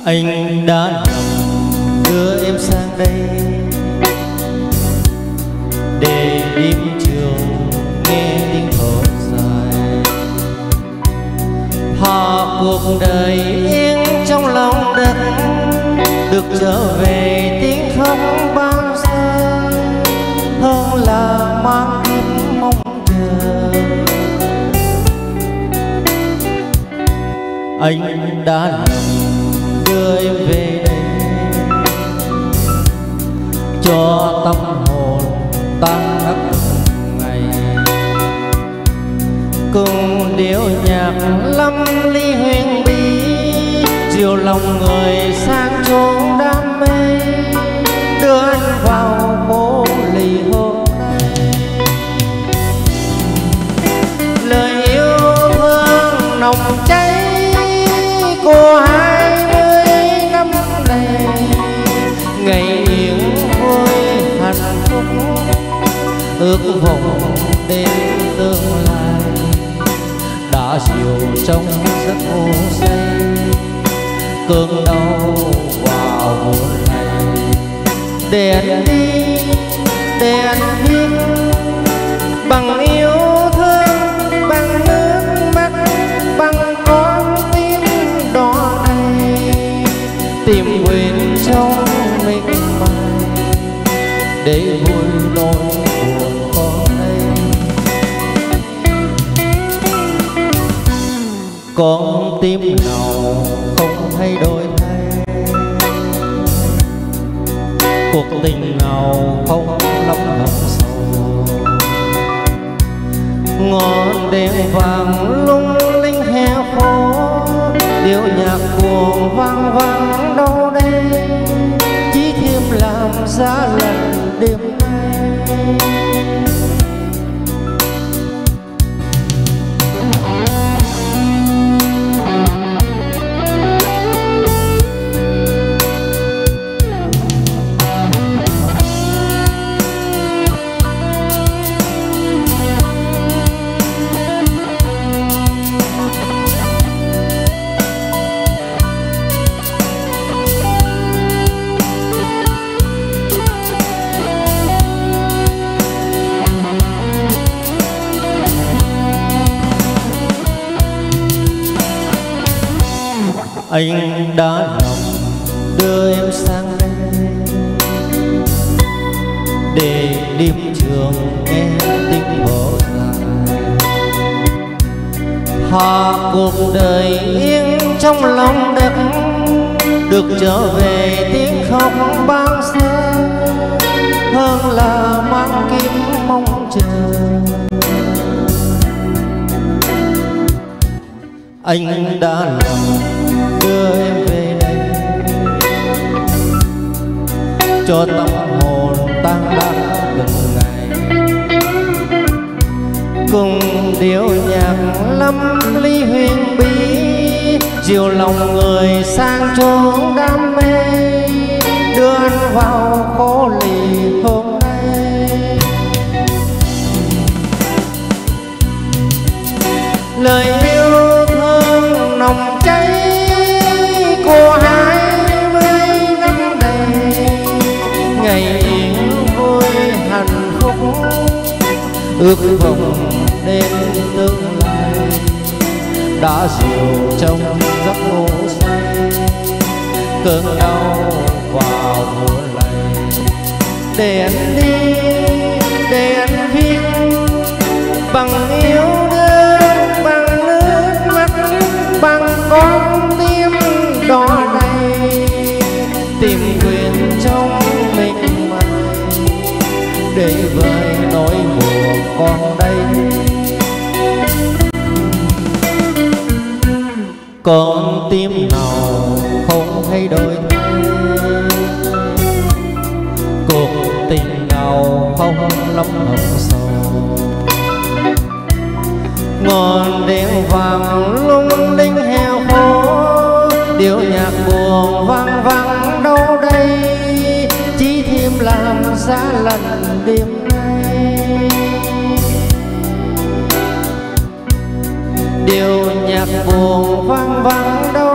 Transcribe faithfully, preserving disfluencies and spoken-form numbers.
Anh đã lầm đưa em sang đây để đêm trường nghe tiếng thở dài, thà cuộc đời yên trong lòng đất được trở về tiếng khóc bao giờ hơn là mang kiếp mong chờ. Anh đã lầm đưa em về đây cho tâm hồn tan nát từng ngày, cùng điệu nhạc lâm ly huyền bí dìu lòng người sang chốn đam mê, đưa anh vào phố lì hôm nay. Lời yêu thương nồng cháy của hai mươi năm này, ngày yên vui hạnh phúc ước vọng đến tương lai, đã dịu trong giấc ngủ say cơn đau vào một ngày. Để anh đi, để anh viết bằng yêu thương, bằng nước mắt, bằng con tim đỏ này, tìm quên trong mình mai để vui nỗi buồn con đây. Con tim nào không hay đổi thay, cuộc tình nào không lắm lòng sầu, ngọn đèn vàng lung linh hè phố, điệu nhạc buồn vang vang đâu đây, chỉ thêm làm giá lạnh đêm nay. Anh đã lòng đưa em sang đây để đêm trường nghe tiếng thở dài, thà cuộc đời yên trong lòng đất được trở về tiếng khóc bao giờ hơn là mang kiếp mong chờ. Anh đã lòng đưa em về đây cho tâm hồn tan nát từng ngày, cùng điệu nhạc lâm ly huyền bí dìu lòng người sang chốn đam mê, đưa anh vào phố lì hôm nay. Lời yêu thương nồng cháy của hai mươi năm này, ngày yên vui hạnh phúc ước vọng đến tương lai, đã dịu trong giấc ngủ say cơn đau vào mùa này. Để anh đi, để anh viết bằng yêu đương, bằng nước mắt, bằng con tim đỏ này, tìm quyền trong mình mai để vơi nỗi buồn con đây. Con tim nào không thay đổi thay, cuộc tình nào không lắm hận sầu, ngọn đèn vàng lung linh hè phố, điệu nhạc buồn vang vang đâu đây, chỉ thêm làm giá lạnh đêm nay. Điệu nhạc buồn vang vang đâu